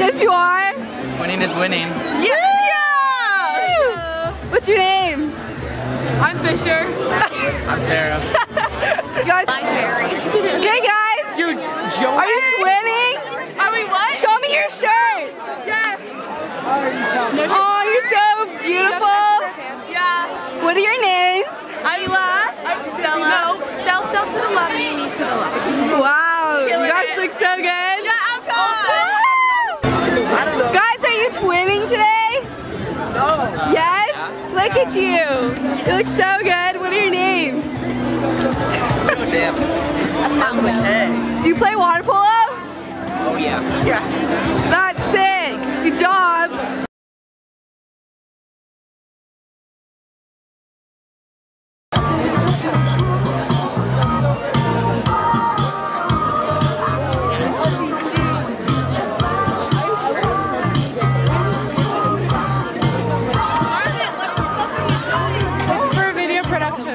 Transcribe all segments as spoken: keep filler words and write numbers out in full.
Yes, you are. Twinning is winning. Yeah! yeah! What's your name? I'm Fisher. I'm Sarah. You guys. I'm Mary. Okay, guys. Dude, Joey. Are you twinning? Are we what? Show me your shirt. Yeah. Oh, you're so beautiful. Yeah. What are your names? Ayla. I'm Stella. No, Stella, Stella to the left, me, me to the left. Wow, Killing you guys it. look so good. Yeah, Aptos. Guys, are you twinning today? No. Yes? Look at you. You look so good. What are your names? Sam. Hey. Do you play water polo? Oh yeah. Yes. That's sick. Good job. It's for video production.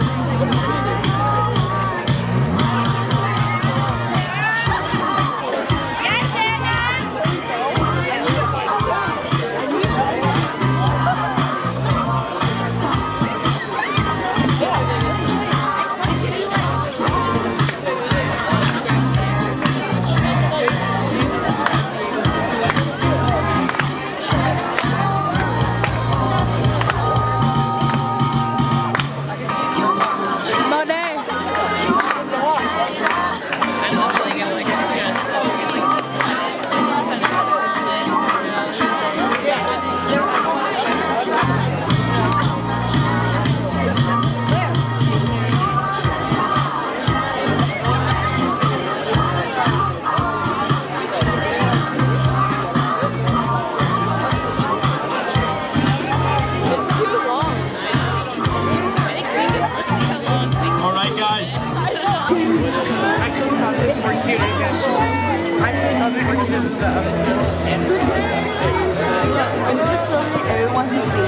I'm just filming everyone who sees.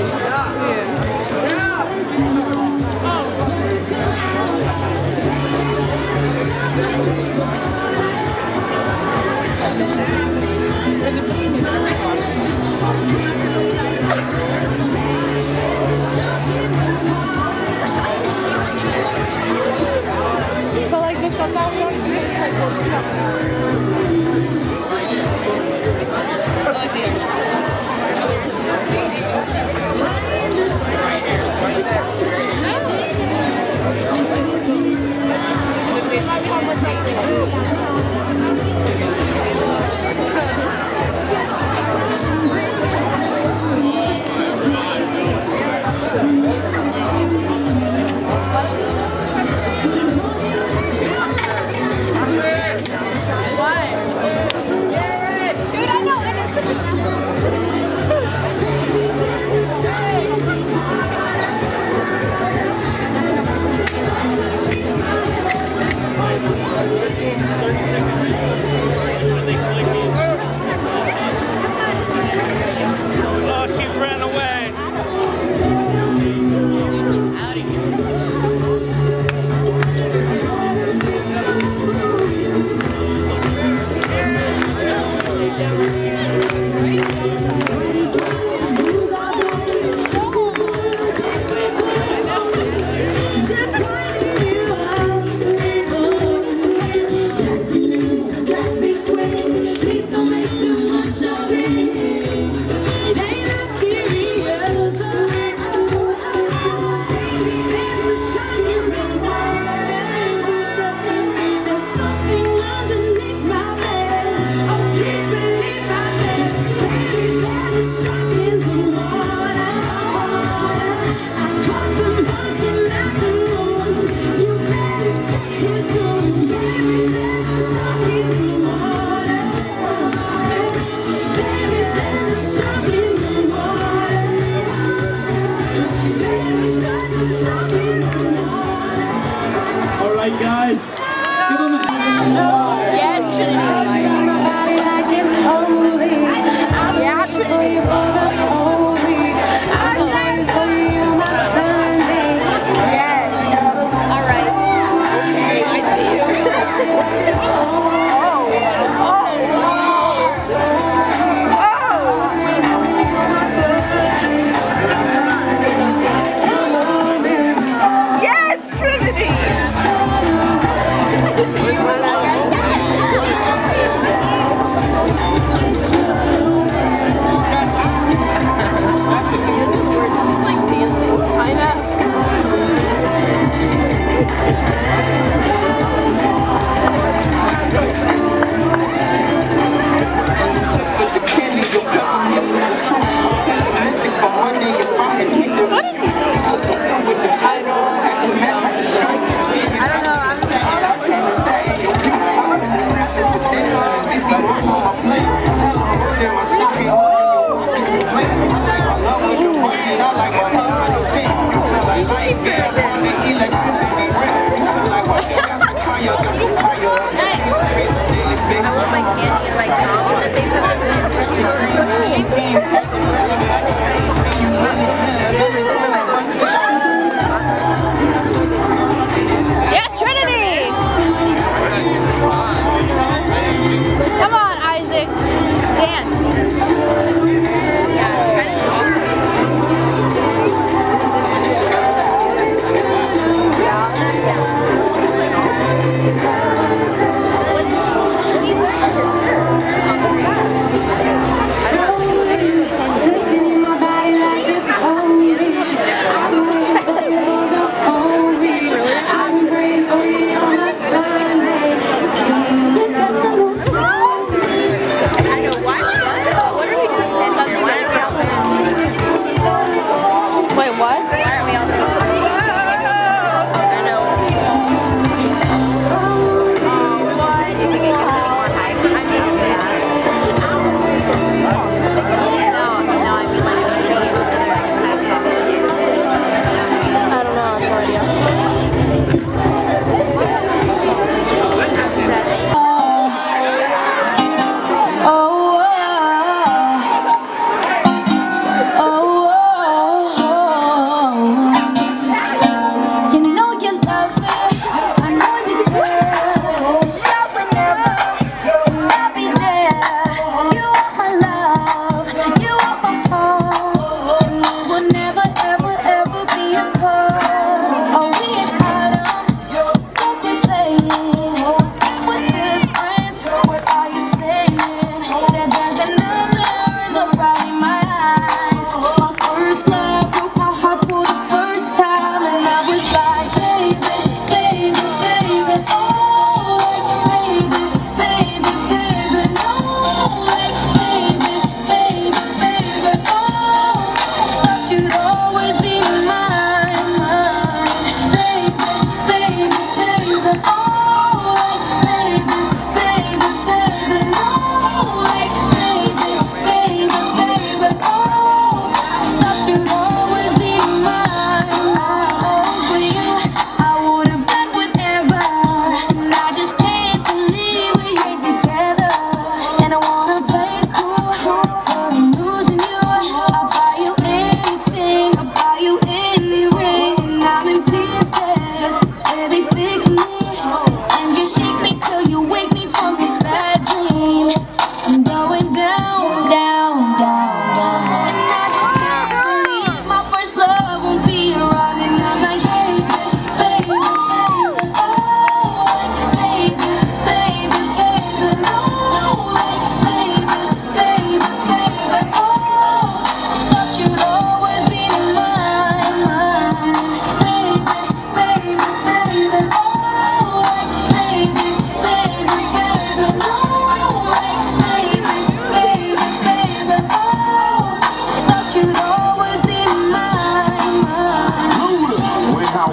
So like this stuff that we don't do is like this stuff.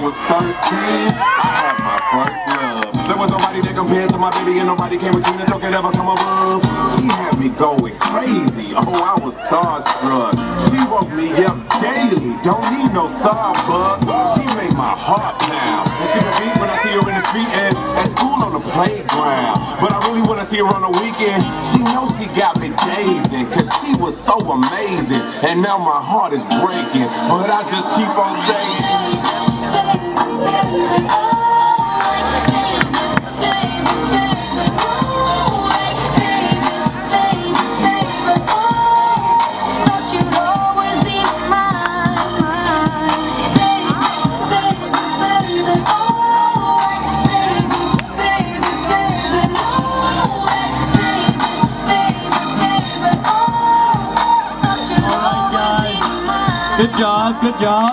was thirteen, I had my first love. There was nobody that compared to my baby, and nobody came between us, no could ever come above. She had me going crazy, oh, I was starstruck. She woke me up daily, don't need no Starbucks. She made my heart pound and skip a beat when I see her in the street and at school on the playground. But I really want to see her on the weekend. She knows she got me dazing, cause she was so amazing. And now my heart is breaking, but I just keep on saying, good job, good job.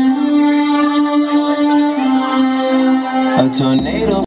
a tornado.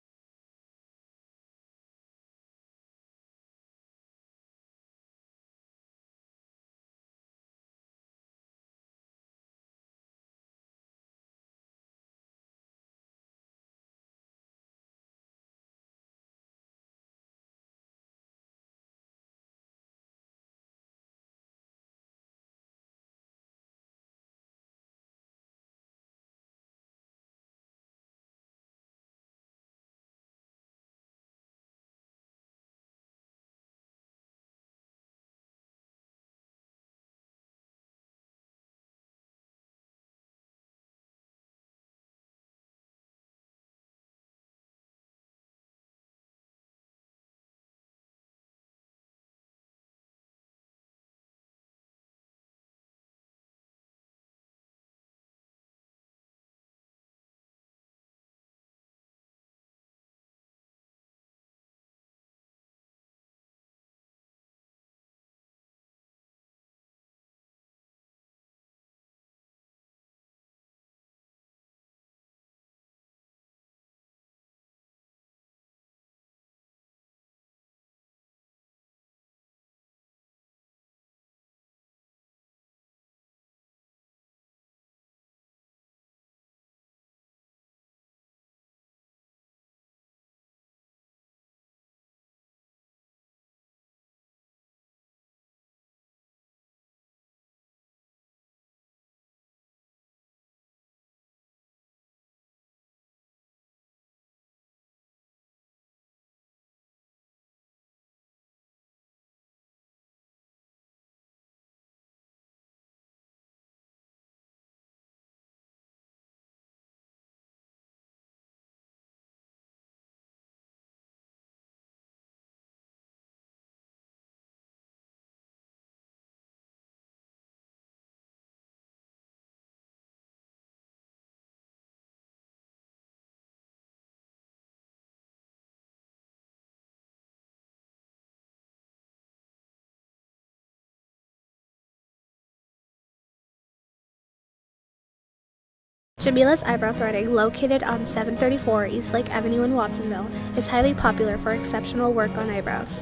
Jamila's Eyebrow Threading, located on seven thirty-four East Lake Avenue in Watsonville, is highly popular for exceptional work on eyebrows.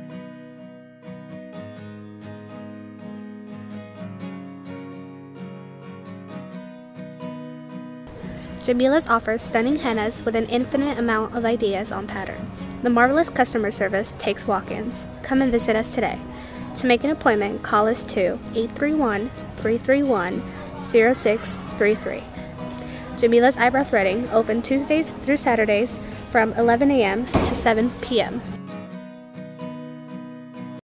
Jamila's offers stunning hennas with an infinite amount of ideas on patterns. The marvelous customer service takes walk-ins. Come and visit us today. To make an appointment, call us to eight three one, three three one, zero six three three. Jamila's Eyebrow Threading, open Tuesdays through Saturdays from eleven A M to seven P M